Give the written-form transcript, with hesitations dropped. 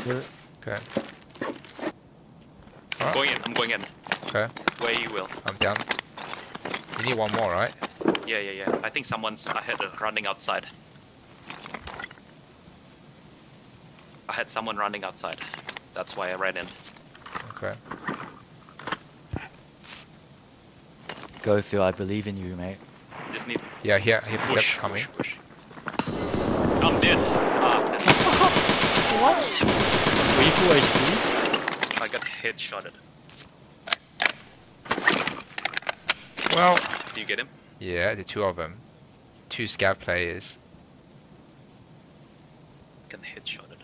do it. Okay. I'm going in. I'm going in. Okay. Where you will. I'm down. You need one more, right? Yeah. I think someone's ahead running outside. I had someone running outside. That's why I ran in. Okay. Go, Phil. I believe in you, mate. Just need Yeah, here push, coming. push. I'm dead. What? Were you full HP? I got headshotted. Well, Do you get him? yeah, the two of them. Two scout players. Got headshotted.